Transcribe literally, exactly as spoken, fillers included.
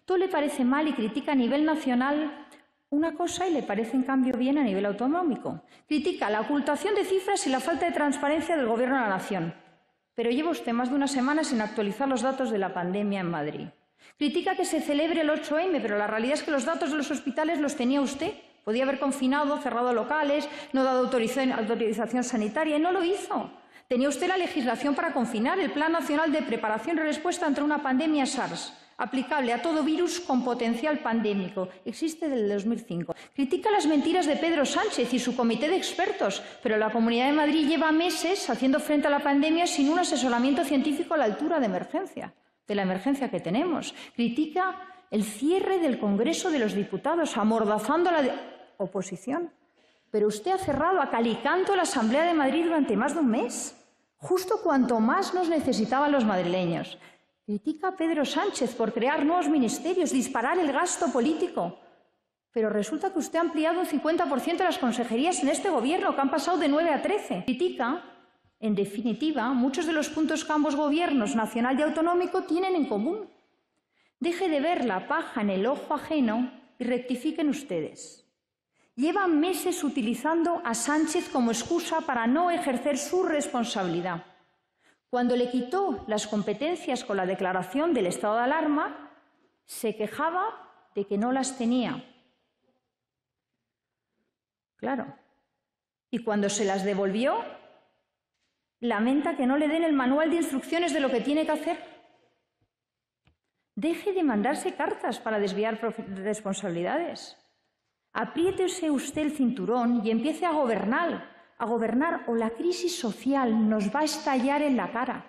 Todo le parece mal y critica a nivel nacional una cosa y le parece en cambio bien a nivel autonómico. Critica la ocultación de cifras y la falta de transparencia del Gobierno de la Nación. Pero lleva usted más de una semana sin actualizar los datos de la pandemia en Madrid. Critica que se celebre el ocho eme, pero la realidad es que los datos de los hospitales los tenía usted. Podía haber confinado, cerrado locales, no dado autorización sanitaria y no lo hizo. Tenía usted la legislación para confinar, el Plan Nacional de Preparación y Respuesta ante una pandemia SARS, aplicable a todo virus con potencial pandémico. Existe desde el dos mil cinco. Critica las mentiras de Pedro Sánchez y su comité de expertos, pero la Comunidad de Madrid lleva meses haciendo frente a la pandemia sin un asesoramiento científico a la altura de emergencia, de la emergencia que tenemos. Critica el cierre del Congreso de los Diputados, amordazando a la oposición. Pero usted ha cerrado a cal y canto la Asamblea de Madrid durante más de un mes, justo cuanto más nos necesitaban los madrileños. Critica a Pedro Sánchez por crear nuevos ministerios, disparar el gasto político. Pero resulta que usted ha ampliado un cincuenta por ciento de las consejerías en este Gobierno, que han pasado de nueve a trece. Critica, en definitiva, muchos de los puntos que ambos gobiernos, nacional y autonómico, tienen en común. Deje de ver la paja en el ojo ajeno y rectifiquen ustedes. Llevan meses utilizando a Sánchez como excusa para no ejercer su responsabilidad. Cuando le quitó las competencias con la declaración del estado de alarma, se quejaba de que no las tenía. Claro. Y cuando se las devolvió, lamenta que no le den el manual de instrucciones de lo que tiene que hacer. Deje de mandarse cartas para desviar responsabilidades. Apriétese usted el cinturón y empiece a gobernar. a gobernar o la crisis social nos va a estallar en la cara.